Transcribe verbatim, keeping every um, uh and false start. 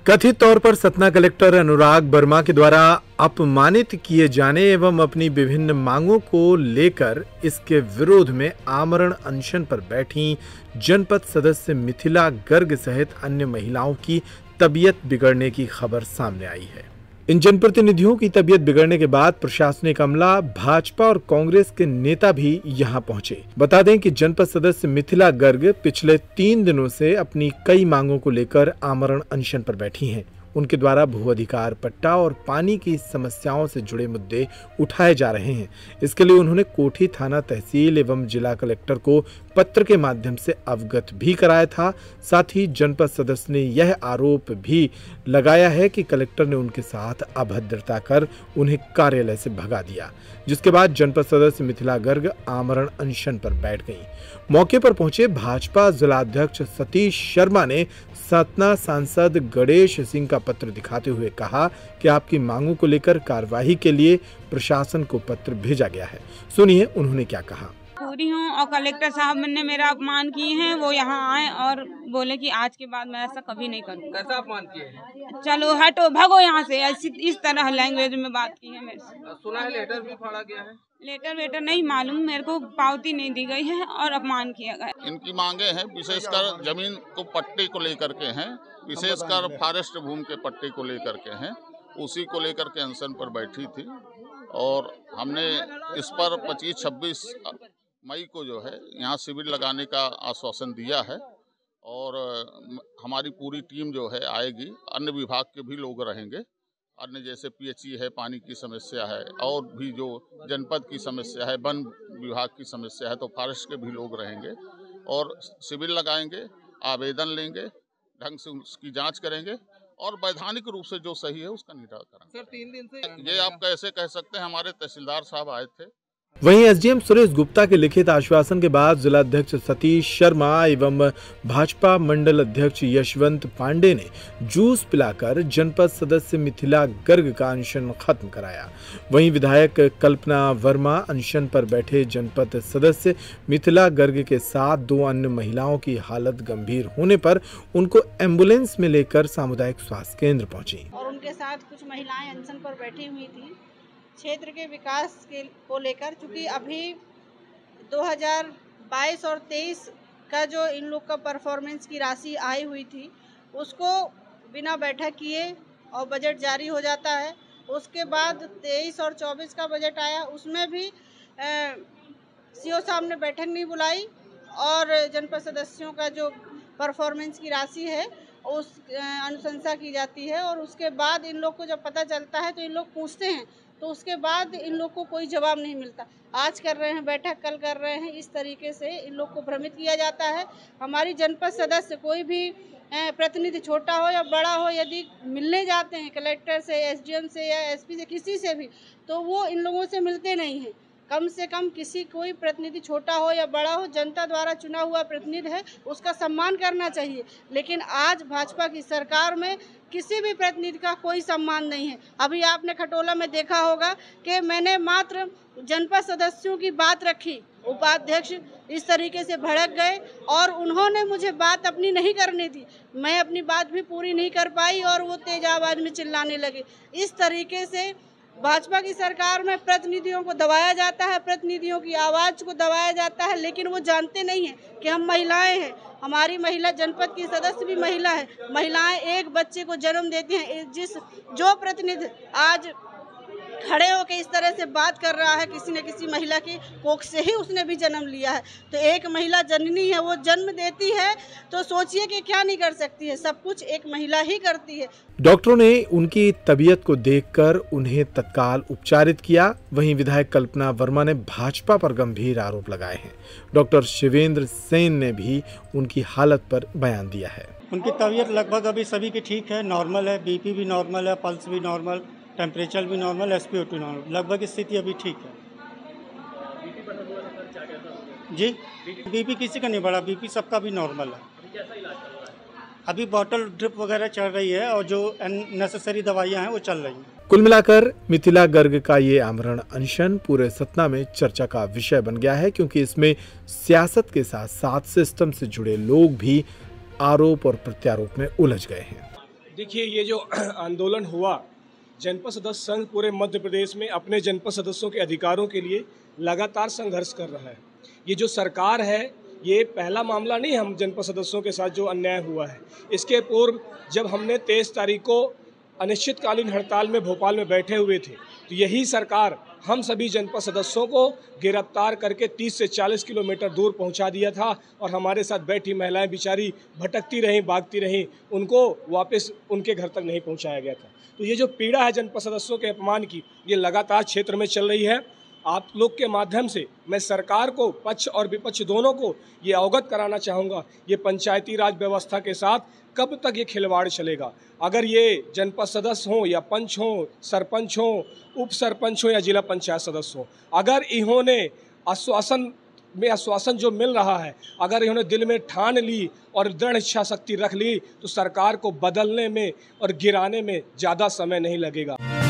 कथित तौर पर सतना कलेक्टर अनुराग वर्मा के द्वारा अपमानित किए जाने एवं अपनी विभिन्न मांगों को लेकर इसके विरोध में आमरण अनशन पर बैठी जनपद सदस्य मिथिला गर्ग सहित अन्य महिलाओं की तबीयत बिगड़ने की खबर सामने आई है। इन जनप्रतिनिधियों की तबीयत बिगड़ने के बाद प्रशासनिक अमला, भाजपा और कांग्रेस के नेता भी यहां पहुंचे। बता दें कि जनपद सदस्य मिथिला गर्ग पिछले तीन दिनों से अपनी कई मांगों को लेकर आमरण अनशन पर बैठी हैं। उनके द्वारा भू अधिकार पट्टा और पानी की समस्याओं से जुड़े मुद्दे उठाए जा रहे हैं। इसके लिए उन्होंने कोठी थाना, तहसील एवं जिला कलेक्टर को पत्र के माध्यम से अवगत भी कराया था। साथ ही जनपद सदस्य ने यह आरोप भी लगाया है कि कलेक्टर ने उनके साथ अभद्रता कर उन्हें कार्यालय से भगा दिया, जिसके बाद जनपद सदस्य मिथिला गर्ग आमरण अनशन पर बैठ गईं। मौके पर पहुंचे भाजपा जिलाध्यक्ष सतीश शर्मा ने सतना सांसद गणेश सिंह का पत्र दिखाते हुए कहा कि आपकी मांगों को लेकर कार्यवाही के लिए प्रशासन को पत्र भेजा गया है। सुनिए उन्होंने क्या कहा। पूरी हूँ और कलेक्टर साहब ने मेरा अपमान किए हैं, वो यहाँ आए और बोले कि आज के बाद मैं ऐसा कभी नहीं करूँगा। कैसा अपमान किए हैं? चलो हटो, भागो यहाँ से, ऐसी इस तरह लैंग्वेज में बात की है मेरे से। सुना है लेटर भी फाड़ा गया है। लेटर वेटर नहीं मालूम, मेरे को पावती नहीं दी गई है और अपमान किया गया। इनकी मांगे हैं विशेषकर जमीन को पट्टे को लेकर के हैं, विशेषकर फॉरेस्ट भूमि के पट्टे को लेकर के हैं, उसी को लेकर के अनशन पर बैठी थी। और हमने इस पर पच्चीस छब्बीस मई को जो है यहाँ शिविर लगाने का आश्वासन दिया है और हमारी पूरी टीम जो है आएगी। अन्य विभाग के भी लोग रहेंगे, अन्य जैसे पीएचई है, पानी की समस्या है और भी जो जनपद की समस्या है, वन विभाग की समस्या है, तो फॉरेस्ट के भी लोग रहेंगे और शिविर लगाएंगे, आवेदन लेंगे, ढंग से उसकी जांच करेंगे और वैधानिक रूप से जो सही है उसका निराकरण। सर तीन दिन से ये आप कैसे कह सकते हैं, हमारे तहसीलदार साहब आए थे। वहीं एसडीएम सुरेश गुप्ता के लिखित आश्वासन के बाद जिलाध्यक्ष सतीश शर्मा एवं भाजपा मंडल अध्यक्ष यशवंत पांडे ने जूस पिलाकर जनपद सदस्य मिथिला गर्ग का अनशन खत्म कराया। वहीं विधायक कल्पना वर्मा अनशन पर बैठे जनपद सदस्य मिथिला गर्ग के साथ दो अन्य महिलाओं की हालत गंभीर होने पर उनको एम्बुलेंस में लेकर सामुदायिक स्वास्थ्य केंद्र पहुंची और उनके साथ कुछ महिलाएं अनशन पर बैठी हुई थी क्षेत्र के विकास के को लेकर, क्योंकि अभी दो हज़ार बाईस और तेईस का जो इन लोग का परफॉर्मेंस की राशि आई हुई थी उसको बिना बैठक किए और बजट जारी हो जाता है। उसके बाद तेईस और चौबीस का बजट आया, उसमें भी सीओ साहब ने बैठक नहीं बुलाई और जनपद सदस्यों का जो परफॉर्मेंस की राशि है उस अनुशंसा की जाती है और उसके बाद इन लोग को जब पता चलता है तो इन लोग पूछते हैं, तो उसके बाद इन लोग को कोई जवाब नहीं मिलता। आज कर रहे हैं बैठक, कल कर रहे हैं, इस तरीके से इन लोग को भ्रमित किया जाता है। हमारी जनपद सदस्य कोई भी प्रतिनिधि छोटा हो या बड़ा हो, यदि मिलने जाते हैं कलेक्टर से, एसडीएम से या एसपी से, किसी से भी, तो वो इन लोगों से मिलते नहीं हैं। कम से कम किसी कोई प्रतिनिधि छोटा हो या बड़ा हो, जनता द्वारा चुना हुआ प्रतिनिधि है, उसका सम्मान करना चाहिए। लेकिन आज भाजपा की सरकार में किसी भी प्रतिनिधि का कोई सम्मान नहीं है। अभी आपने खटोला में देखा होगा कि मैंने मात्र जनपद सदस्यों की बात रखी, उपाध्यक्ष इस तरीके से भड़क गए और उन्होंने मुझे बात अपनी नहीं करने दी। मैं अपनी बात भी पूरी नहीं कर पाई और वो तेज आवाज में चिल्लाने लगे। इस तरीके से भाजपा की सरकार में प्रतिनिधियों को दबाया जाता है, प्रतिनिधियों की आवाज़ को दबाया जाता है, लेकिन वो जानते नहीं हैं कि हम महिलाएं हैं। हमारी महिला जनपद की सदस्य भी महिला है। महिलाएं एक बच्चे को जन्म देती हैं। जिस जो प्रतिनिधि आज खड़े होकर इस तरह से बात कर रहा है, किसी न किसी महिला की कोख से ही उसने भी जन्म लिया है। तो एक महिला जननी है, वो जन्म देती है तो सोचिए कि क्या नहीं कर सकती है। सब कुछ एक महिला ही करती है। डॉक्टरों ने उनकी तबीयत को देखकर उन्हें तत्काल उपचारित किया। वहीं विधायक कल्पना वर्मा ने भाजपा पर गंभीर आरोप लगाए हैं। डॉक्टर शिवेंद्र सेन ने भी उनकी हालत पर बयान दिया है। उनकी तबीयत लगभग अभी सभी की ठीक है, नॉर्मल है, बीपी भी नॉर्मल है, पल्स भी नॉर्मल, टेम्परेचर भी नॉर्मल, एसपीओ टू नॉर्मल, लगभग स्थिति अभी ठीक है। जी बीपी किसी का नहीं बढ़ा, बीपी सबका भी नॉर्मल है। अभी बॉटल ड्रिप वगैरह चल रही है और जो नेसेसरी दवाइयां हैं वो चल रही हैं। कुल मिलाकर मिथिला गर्ग का ये आमरण अनशन पूरे सतना में चर्चा का विषय बन गया है, क्योंकि इसमें सियासत के साथ साथ सिस्टम से जुड़े लोग भी आरोप और प्रत्यारोप में उलझ गए हैं। देखिए, ये जो आंदोलन हुआ, जनपद सदस्य संघ पूरे मध्य प्रदेश में अपने जनपद सदस्यों के अधिकारों के लिए लगातार संघर्ष कर रहा है। ये जो सरकार है, ये पहला मामला नहीं हम जनपद सदस्यों के साथ जो अन्याय हुआ है। इसके पूर्व जब हमने तेईस तारीख को अनिश्चितकालीन हड़ताल में भोपाल में बैठे हुए थे, तो यही सरकार हम सभी जनपद सदस्यों को गिरफ्तार करके तीस से चालीस किलोमीटर दूर पहुंचा दिया था और हमारे साथ बैठी महिलाएं बेचारी भटकती रहीं, भागती रहीं, उनको वापस उनके घर तक नहीं पहुंचाया गया था। तो ये जो पीड़ा है जनपद सदस्यों के अपमान की, ये लगातार क्षेत्र में चल रही है। आप लोग के माध्यम से मैं सरकार को, पक्ष और विपक्ष दोनों को ये अवगत कराना चाहूँगा, ये पंचायती राज व्यवस्था के साथ कब तक ये खिलवाड़ चलेगा। अगर ये जनपद सदस्य हों या पंच हों, सरपंच हों, उप सरपंच हों या जिला पंचायत सदस्य हों, अगर इन्होंने आश्वासन में आश्वासन जो मिल रहा है, अगर इन्होंने दिल में ठान ली और दृढ़ इच्छा शक्ति रख ली, तो सरकार को बदलने में और गिराने में ज़्यादा समय नहीं लगेगा।